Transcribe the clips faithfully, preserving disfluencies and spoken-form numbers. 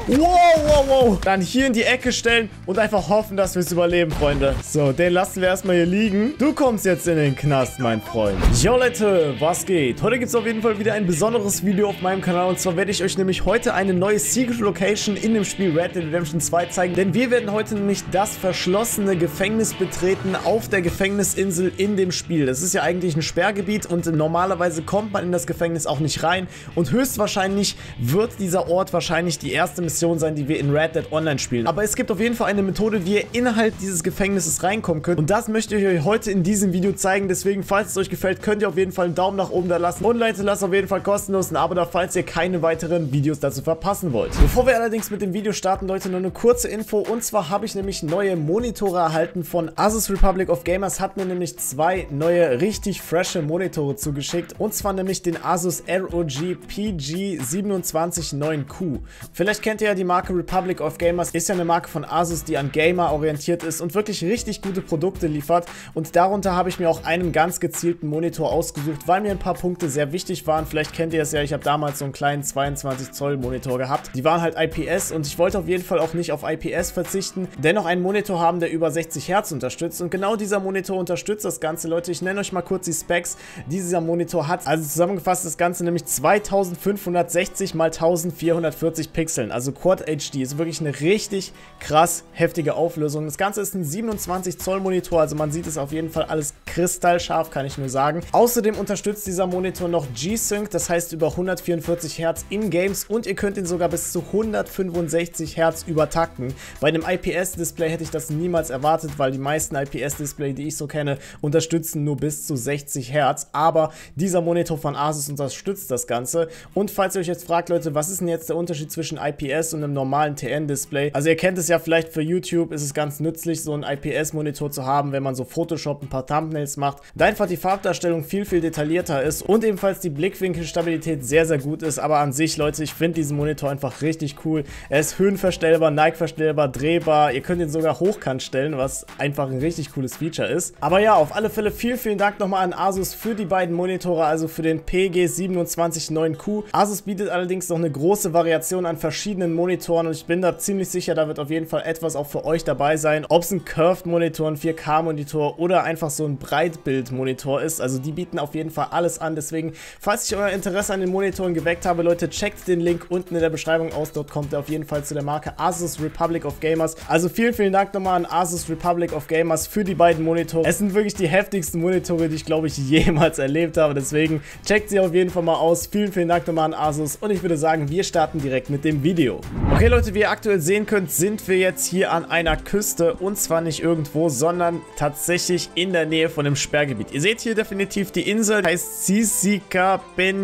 Wow, wow, wow. Dann hier in die Ecke stellen und einfach hoffen, dass wir es überleben, Freunde. So, den lassen wir erstmal hier liegen. Du kommst jetzt in den Knast, mein Freund. Jo, Leute, was geht? Heute gibt es auf jeden Fall wieder ein besonderes Video auf meinem Kanal. Und zwar werde ich euch nämlich heute eine neue Secret Location in dem Spiel Red Dead Redemption zwei zeigen. Denn wir werden heute nämlich das verschlossene Gefängnis betreten auf der Gefängnisinsel in dem Spiel. Das ist ja eigentlich ein Sperrgebiet und normalerweise kommt man in das Gefängnis auch nicht rein. Und höchstwahrscheinlich wird dieser Ort wahrscheinlich die erste Mission sein, die wir in Red Dead Online spielen. Aber es gibt auf jeden Fall eine Methode, wie ihr innerhalb dieses Gefängnisses reinkommen könnt. Und das möchte ich euch heute in diesem Video zeigen. Deswegen, falls es euch gefällt, könnt ihr auf jeden Fall einen Daumen nach oben da lassen. Und Leute, lasst auf jeden Fall kostenlos ein Abo da, falls ihr keine weiteren Videos dazu verpassen wollt. Bevor wir allerdings mit dem Video starten, Leute, nur eine kurze Info. Und zwar habe ich nämlich neue Monitore erhalten von Asus Republic of Gamers. Hat mir nämlich zwei neue, richtig frische Monitore zugeschickt. Und zwar nämlich den Asus R O G P G siebenundzwanzig neun Q. Vielleicht kennt ihr ja die Marke Republic of Gamers, ist ja eine Marke von Asus, die an Gamer orientiert ist und wirklich richtig gute Produkte liefert. Und darunter habe ich mir auch einen ganz gezielten Monitor ausgesucht, weil mir ein paar Punkte sehr wichtig waren. Vielleicht kennt ihr es ja, ich habe damals so einen kleinen zweiundzwanzig Zoll Monitor gehabt. Die waren halt I P S und ich wollte auf jeden Fall auch nicht auf I P S verzichten, dennoch einen Monitor haben, der über sechzig Hertz unterstützt. Und genau dieser Monitor unterstützt das Ganze, Leute. Ich nenne euch mal kurz die Specs, die dieser Monitor hat. Also zusammengefasst das Ganze nämlich zweitausendfünfhundertsechzig mal eintausendvierhundertvierzig Pixeln, also Quad H D, ist wirklich eine richtig krass heftige Auflösung. Das Ganze ist ein siebenundzwanzig Zoll Monitor, also man sieht es auf jeden Fall alles kristallscharf, kann ich nur sagen. Außerdem unterstützt dieser Monitor noch G-Sync, das heißt über hundertvierundvierzig Hertz in Games und ihr könnt ihn sogar bis zu hundertfünfundsechzig Hertz übertakten. Bei einem I P S-Display hätte ich das niemals erwartet, weil die meisten I P S-Display, die ich so kenne, unterstützen nur bis zu sechzig Hertz, aber dieser Monitor von Asus unterstützt das Ganze. Und falls ihr euch jetzt fragt, Leute, was ist denn jetzt der Unterschied zwischen I P S und einem normalen T N-Display? Also ihr kennt es ja vielleicht für YouTube, ist es ganz nützlich, so einen I P S-Monitor zu haben, wenn man so Photoshop ein paar Thumbnails macht, da einfach die Farbdarstellung viel, viel detaillierter ist und ebenfalls die Blickwinkelstabilität sehr, sehr gut ist. Aber an sich, Leute, ich finde diesen Monitor einfach richtig cool. Er ist höhenverstellbar, neigverstellbar, drehbar. Ihr könnt ihn sogar hochkant stellen, was einfach ein richtig cooles Feature ist. Aber ja, auf alle Fälle vielen, vielen Dank nochmal an Asus für die beiden Monitore, also für den P G siebenundzwanzig neun Q. Asus bietet allerdings noch eine große Variation an verschiedenen Monitoren und ich bin da ziemlich sicher, da wird auf jeden Fall etwas auch für euch dabei sein. Ob es ein Curved-Monitor, ein vier K-Monitor oder einfach so ein Breitbild-Monitor ist. Also die bieten auf jeden Fall alles an. Deswegen, falls ich euer Interesse an den Monitoren geweckt habe, Leute, checkt den Link unten in der Beschreibung aus. Dort kommt ihr auf jeden Fall zu der Marke Asus Republic of Gamers. Also vielen, vielen Dank nochmal an Asus Republic of Gamers für die beiden Monitore. Es sind wirklich die heftigsten Monitore, die ich, glaube ich, jemals erlebt habe. Deswegen checkt sie auf jeden Fall mal aus. Vielen, vielen Dank nochmal an Asus und ich würde sagen, wir starten direkt mit dem Video. Okay, Leute, wie ihr aktuell sehen könnt, sind wir jetzt hier an einer Küste und zwar nicht irgendwo, sondern tatsächlich in der Nähe von dem Sperrgebiet. Ihr seht hier definitiv die Insel, heißt Sisika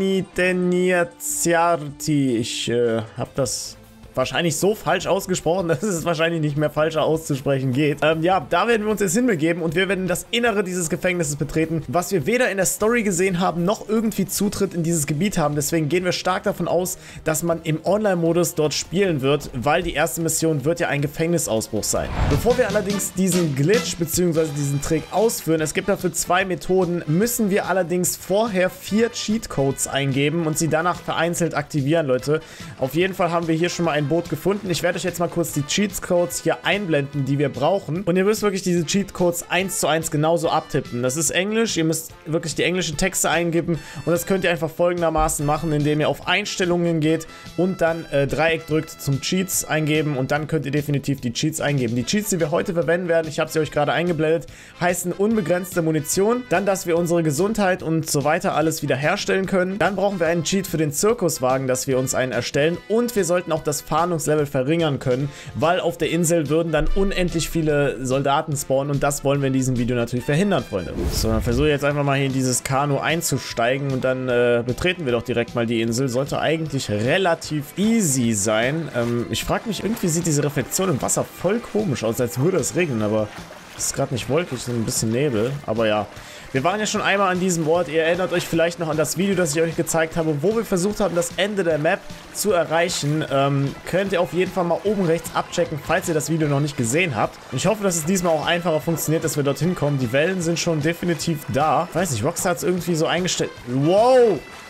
Penitenziarti. Ich äh, habe das wahrscheinlich so falsch ausgesprochen, dass es wahrscheinlich nicht mehr falscher auszusprechen geht. Ähm, ja, da werden wir uns jetzt hinbegeben und wir werden das Innere dieses Gefängnisses betreten, was wir weder in der Story gesehen haben, noch irgendwie Zutritt in dieses Gebiet haben. Deswegen gehen wir stark davon aus, dass man im Online-Modus dort spielen wird, weil die erste Mission wird ja ein Gefängnisausbruch sein. Bevor wir allerdings diesen Glitch bzw. diesen Trick ausführen, es gibt dafür zwei Methoden, müssen wir allerdings vorher vier Cheatcodes eingeben und sie danach vereinzelt aktivieren, Leute. Auf jeden Fall haben wir hier schon mal ein Boot gefunden. Ich werde euch jetzt mal kurz die Cheatcodes hier einblenden, die wir brauchen. Und ihr müsst wirklich diese Cheatcodes eins zu eins genauso abtippen. Das ist Englisch. Ihr müsst wirklich die englischen Texte eingeben. Und das könnt ihr einfach folgendermaßen machen, indem ihr auf Einstellungen geht und dann äh, Dreieck drückt zum Cheats eingeben. Und dann könnt ihr definitiv die Cheats eingeben. Die Cheats, die wir heute verwenden werden, ich habe sie euch gerade eingeblendet, heißen unbegrenzte Munition. Dann, dass wir unsere Gesundheit und so weiter alles wieder herstellen können. Dann brauchen wir einen Cheat für den Zirkuswagen, dass wir uns einen erstellen. Und wir sollten auch das Fahndungslevel verringern können, weil auf der Insel würden dann unendlich viele Soldaten spawnen und das wollen wir in diesem Video natürlich verhindern, Freunde. So, dann versuche ich jetzt einfach mal hier in dieses Kanu einzusteigen und dann äh, betreten wir doch direkt mal die Insel. Sollte eigentlich relativ easy sein. Ähm, ich frage mich, irgendwie sieht diese Reflexion im Wasser voll komisch aus, als würde es regnen, aber es ist gerade nicht wolkig, es ist ein bisschen Nebel, aber ja. Wir waren ja schon einmal an diesem Ort, ihr erinnert euch vielleicht noch an das Video, das ich euch gezeigt habe, wo wir versucht haben, das Ende der Map zu erreichen. Ähm, könnt ihr auf jeden Fall mal oben rechts abchecken, falls ihr das Video noch nicht gesehen habt. Und ich hoffe, dass es diesmal auch einfacher funktioniert, dass wir dorthin kommen. Die Wellen sind schon definitiv da. Ich weiß nicht, Rockstar hat es irgendwie so eingestellt. Wow!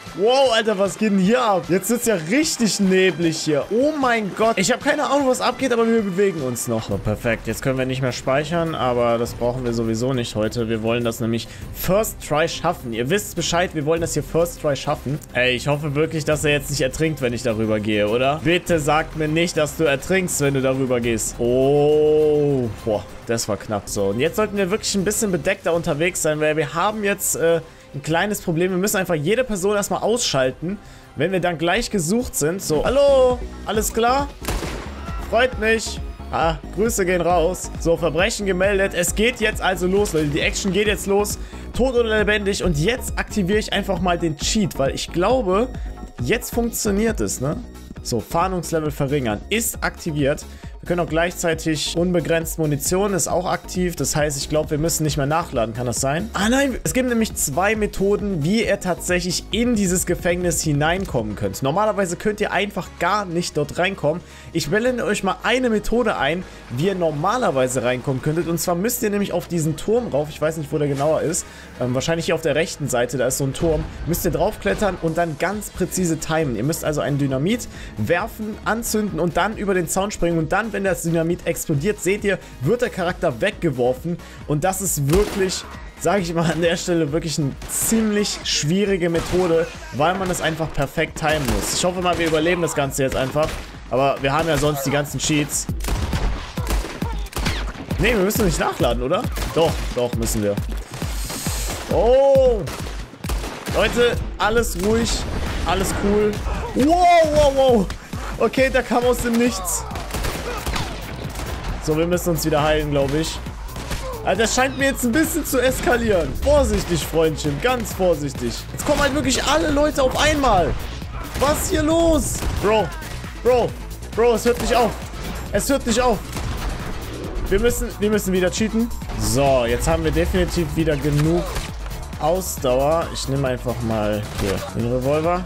Wow, Alter, was geht denn hier ab? Jetzt ist ja richtig neblig hier. Oh mein Gott. Ich habe keine Ahnung, was abgeht, aber wir bewegen uns noch. So, perfekt. Jetzt können wir nicht mehr speichern, aber das brauchen wir sowieso nicht heute. Wir wollen das nämlich First Try schaffen. Ihr wisst Bescheid, wir wollen das hier First Try schaffen. Ey, ich hoffe wirklich, dass er jetzt nicht ertrinkt, wenn ich darüber gehe, oder? Bitte sagt mir nicht, dass du ertrinkst, wenn du darüber gehst. Oh, boah, das war knapp. So, und jetzt sollten wir wirklich ein bisschen bedeckter unterwegs sein, weil wir haben jetzt äh, ein kleines Problem. Wir müssen einfach jede Person erstmal ausschalten, wenn wir dann gleich gesucht sind. So, hallo, alles klar? Freut mich. Ah, Grüße gehen raus. So, Verbrechen gemeldet. Es geht jetzt also los, Leute. Die Action geht jetzt los. Tot oder lebendig. Und jetzt aktiviere ich einfach mal den Cheat, weil ich glaube, jetzt funktioniert es, ne? So, Fahndungslevel verringern. Ist aktiviert. Wir können auch gleichzeitig unbegrenzt Munition, ist auch aktiv. Das heißt, ich glaube, wir müssen nicht mehr nachladen. Kann das sein? Ah nein, es gibt nämlich zwei Methoden, wie ihr tatsächlich in dieses Gefängnis hineinkommen könnt. Normalerweise könnt ihr einfach gar nicht dort reinkommen. Ich blende euch mal eine Methode ein, wie ihr normalerweise reinkommen könntet. Und zwar müsst ihr nämlich auf diesen Turm rauf. Ich weiß nicht, wo der genauer ist. Ähm, wahrscheinlich hier auf der rechten Seite, da ist so ein Turm. Müsst ihr draufklettern und dann ganz präzise timen. Ihr müsst also ein Dynamit werfen, anzünden und dann über den Zaun springen. Und dann, wenn das Dynamit explodiert, seht ihr, wird der Charakter weggeworfen. Und das ist wirklich, sage ich mal an der Stelle, wirklich eine ziemlich schwierige Methode, weil man es einfach perfekt timen muss. Ich hoffe mal, wir überleben das Ganze jetzt einfach. Aber wir haben ja sonst die ganzen Cheats. Ne, wir müssen nicht nachladen, oder? Doch, doch, müssen wir. Oh! Leute, alles ruhig. Alles cool. Wow, wow, wow. Okay, der kam aus dem Nichts. So, wir müssen uns wieder heilen, glaube ich. Also das scheint mir jetzt ein bisschen zu eskalieren. Vorsichtig, Freundchen. Ganz vorsichtig. Jetzt kommen halt wirklich alle Leute auf einmal. Was ist hier los? Bro. Bro. Bro, es hört nicht auf. Es hört nicht auf. Wir müssen, wir müssen wieder cheaten. So, jetzt haben wir definitiv wieder genug Ausdauer. Ich nehme einfach mal hier den Revolver.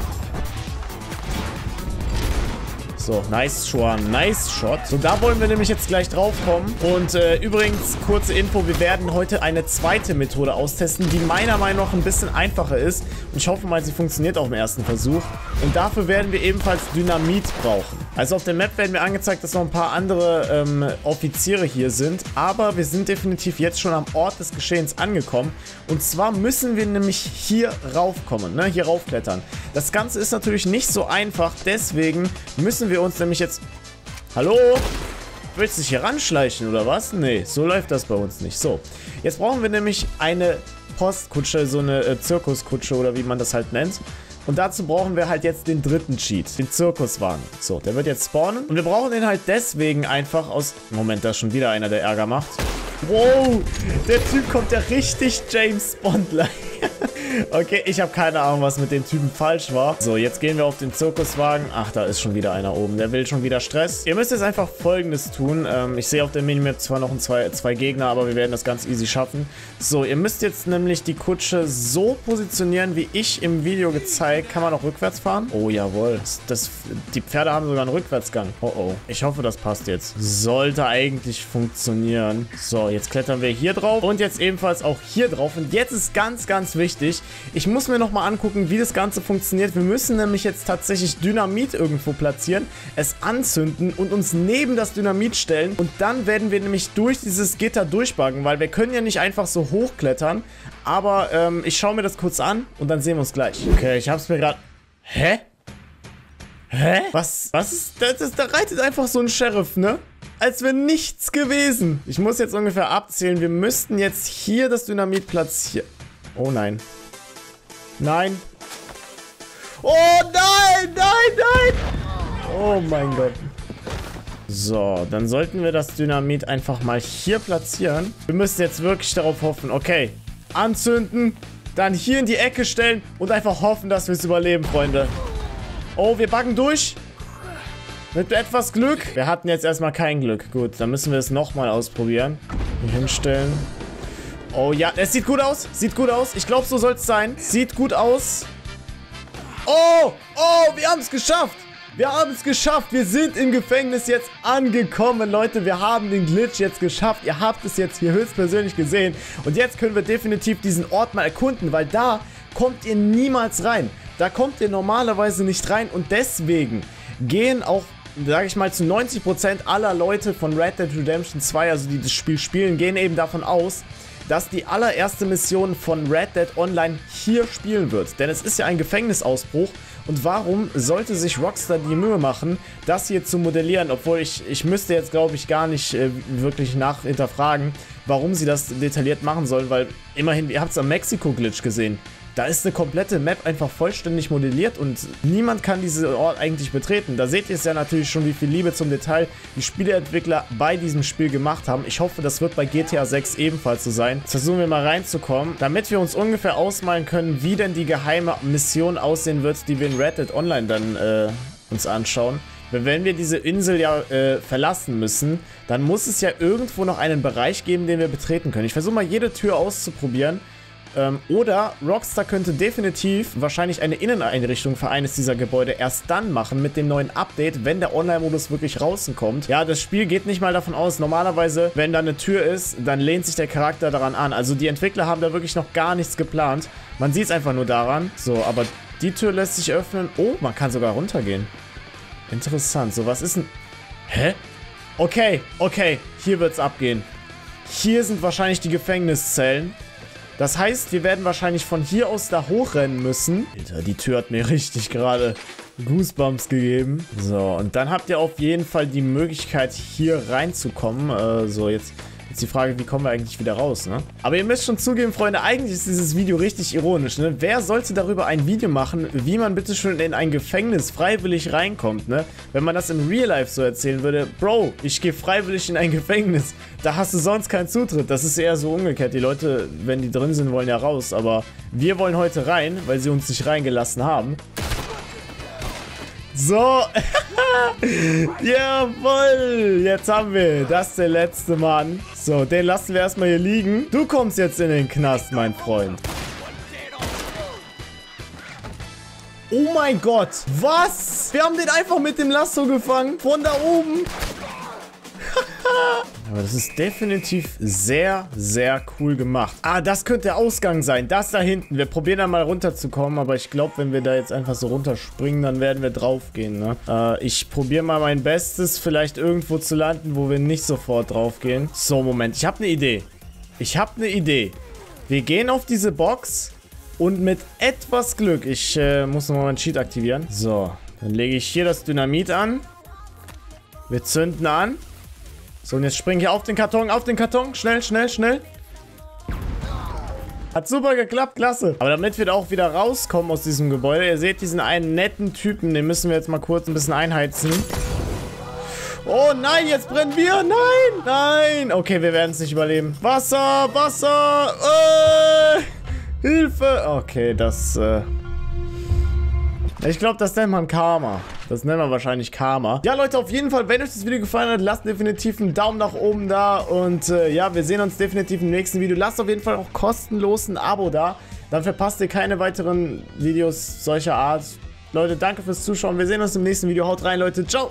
So, nice Schwan, nice Shot. So, da wollen wir nämlich jetzt gleich drauf kommen. Und äh, übrigens, kurze Info, wir werden heute eine zweite Methode austesten, die meiner Meinung nach ein bisschen einfacher ist. Und ich hoffe mal, sie funktioniert auch im ersten Versuch. Und dafür werden wir ebenfalls Dynamit brauchen. Also auf der Map werden wir angezeigt, dass noch ein paar andere ähm, Offiziere hier sind. Aber wir sind definitiv jetzt schon am Ort des Geschehens angekommen. Und zwar müssen wir nämlich hier raufkommen, ne? Hier raufklettern. Das Ganze ist natürlich nicht so einfach, deswegen müssen wir uns nämlich jetzt... Hallo? Willst du dich hier ranschleichen oder was? Nee, so läuft das bei uns nicht. So, jetzt brauchen wir nämlich eine Postkutsche, so eine äh, Zirkuskutsche oder wie man das halt nennt. Und dazu brauchen wir halt jetzt den dritten Cheat, den Zirkuswagen. So, der wird jetzt spawnen. Und wir brauchen den halt deswegen einfach aus... Moment, da ist schon wieder einer, der Ärger macht. Wow, der Typ kommt ja richtig James Bond-like. Okay, ich habe keine Ahnung, was mit dem Typen falsch war. So, jetzt gehen wir auf den Zirkuswagen. Ach, da ist schon wieder einer oben. Der will schon wieder Stress. Ihr müsst jetzt einfach Folgendes tun. Ähm, ich sehe auf der Minimap zwar noch ein, zwei, zwei Gegner, aber wir werden das ganz easy schaffen. So, ihr müsst jetzt nämlich die Kutsche so positionieren, wie ich im Video gezeigt. Kann man auch rückwärts fahren? Oh, jawohl. Das, die Pferde haben sogar einen Rückwärtsgang. Oh, oh. Ich hoffe, das passt jetzt. Sollte eigentlich funktionieren. So, jetzt klettern wir hier drauf und jetzt ebenfalls auch hier drauf. Und jetzt ist ganz, ganz wichtig, ich muss mir nochmal angucken, wie das Ganze funktioniert. Wir müssen nämlich jetzt tatsächlich Dynamit irgendwo platzieren, es anzünden und uns neben das Dynamit stellen. Und dann werden wir nämlich durch dieses Gitter durchbuggen, weil wir können ja nicht einfach so hochklettern. Aber ähm, ich schaue mir das kurz an und dann sehen wir uns gleich. Okay, ich habe es mir gerade... Hä? Hä? Was? Was ist das, das? Da reitet einfach so ein Sheriff, ne? Als wäre nichts gewesen. Ich muss jetzt ungefähr abzählen. Wir müssten jetzt hier das Dynamit platzieren. Oh nein. Nein. Oh nein, nein, nein. Oh mein Gott. So, dann sollten wir das Dynamit einfach mal hier platzieren. Wir müssen jetzt wirklich darauf hoffen. Okay, anzünden, dann hier in die Ecke stellen und einfach hoffen, dass wir es überleben, Freunde. Oh, wir buggen durch. Mit etwas Glück. Wir hatten jetzt erstmal kein Glück. Gut, dann müssen wir es nochmal ausprobieren. Hier hinstellen. Oh ja, es sieht gut aus. Sieht gut aus. Ich glaube, so soll es sein. Sieht gut aus. Oh, oh, wir haben es geschafft. Wir haben es geschafft. Wir sind im Gefängnis jetzt angekommen, Leute. Wir haben den Glitch jetzt geschafft. Ihr habt es jetzt hier höchstpersönlich gesehen. Und jetzt können wir definitiv diesen Ort mal erkunden, weil da kommt ihr niemals rein. da kommt ihr normalerweise nicht rein und deswegen gehen auch, sage ich mal, zu neunzig Prozent aller Leute von Red Dead Redemption zwei, also die das Spiel spielen, gehen eben davon aus, dass die allererste Mission von Red Dead Online hier spielen wird. Denn es ist ja ein Gefängnisausbruch. Und warum sollte sich Rockstar die Mühe machen, das hier zu modellieren? Obwohl ich, ich müsste jetzt, glaube ich, gar nicht äh, wirklich nach hinterfragen, warum sie das detailliert machen sollen. Weil immerhin, ihr habt es am Mexiko-Glitch gesehen. Da ist eine komplette Map einfach vollständig modelliert und niemand kann diesen Ort eigentlich betreten. Da seht ihr es ja natürlich schon, wie viel Liebe zum Detail die Spieleentwickler bei diesem Spiel gemacht haben. Ich hoffe, das wird bei G T A sechs ebenfalls so sein. Jetzt versuchen wir mal reinzukommen, damit wir uns ungefähr ausmalen können, wie denn die geheime Mission aussehen wird, die wir in Red Dead Online dann äh, uns anschauen. Wenn wir diese Insel ja äh, verlassen müssen, dann muss es ja irgendwo noch einen Bereich geben, den wir betreten können. Ich versuche mal jede Tür auszuprobieren. Ähm, oder Rockstar könnte definitiv wahrscheinlich eine Inneneinrichtung für eines dieser Gebäude erst dann machen mit dem neuen Update, wenn der Online-Modus wirklich rauskommt. Ja, das Spiel geht nicht mal davon aus. Normalerweise, wenn da eine Tür ist, dann lehnt sich der Charakter daran an. Also die Entwickler haben da wirklich noch gar nichts geplant. Man sieht es einfach nur daran. So, aber die Tür lässt sich öffnen. Oh, man kann sogar runtergehen. Interessant. So, was ist denn... Hä? Okay, okay. Hier wird's abgehen. Hier sind wahrscheinlich die Gefängniszellen. Das heißt, wir werden wahrscheinlich von hier aus da hochrennen müssen. Alter, die Tür hat mir richtig gerade Goosebumps gegeben. So, und dann habt ihr auf jeden Fall die Möglichkeit, hier reinzukommen. Äh, so, jetzt... Jetzt die Frage, wie kommen wir eigentlich wieder raus, ne? Aber ihr müsst schon zugeben, Freunde, eigentlich ist dieses Video richtig ironisch, ne? Wer sollte darüber ein Video machen, wie man bitteschön in ein Gefängnis freiwillig reinkommt, ne? Wenn man das im Real Life so erzählen würde, Bro, ich gehe freiwillig in ein Gefängnis, da hast du sonst keinen Zutritt. Das ist eher so umgekehrt. Die Leute, wenn die drin sind, wollen ja raus, aber wir wollen heute rein, weil sie uns nicht reingelassen haben. So, jawohl, jetzt haben wir, das ist der letzte Mann. So, den lassen wir erstmal hier liegen. Du kommst jetzt in den Knast, mein Freund. Oh mein Gott, was? Wir haben den einfach mit dem Lasso gefangen, von da oben. Aber das ist definitiv sehr, sehr cool gemacht. Ah, das könnte der Ausgang sein. Das da hinten. Wir probieren da mal runterzukommen. Aber ich glaube, wenn wir da jetzt einfach so runterspringen, dann werden wir draufgehen, ne? Äh, ich probiere mal mein Bestes, vielleicht irgendwo zu landen, wo wir nicht sofort draufgehen. So, Moment. Ich habe eine Idee. Ich habe eine Idee. Wir gehen auf diese Box und mit etwas Glück... Ich äh, muss nochmal meinen Cheat aktivieren. So, dann lege ich hier das Dynamit an. Wir zünden an. So, und jetzt springe ich auf den Karton, auf den Karton. Schnell, schnell, schnell. Hat super geklappt, klasse. Aber damit wir da auch wieder rauskommen aus diesem Gebäude, ihr seht diesen einen netten Typen, den müssen wir jetzt mal kurz ein bisschen einheizen. Oh nein, jetzt brennen wir. Nein, nein. Okay, wir werden es nicht überleben. Wasser, Wasser. Äh, Hilfe. Okay, das... Äh Ich glaube, das nennt man Karma. Das nennt man wahrscheinlich Karma. Ja, Leute, auf jeden Fall, wenn euch das Video gefallen hat, lasst definitiv einen Daumen nach oben da. Und äh, ja, wir sehen uns definitiv im nächsten Video. Lasst auf jeden Fall auch kostenlos ein Abo da. Dann verpasst ihr keine weiteren Videos solcher Art. Leute, danke fürs Zuschauen. Wir sehen uns im nächsten Video. Haut rein, Leute. Ciao.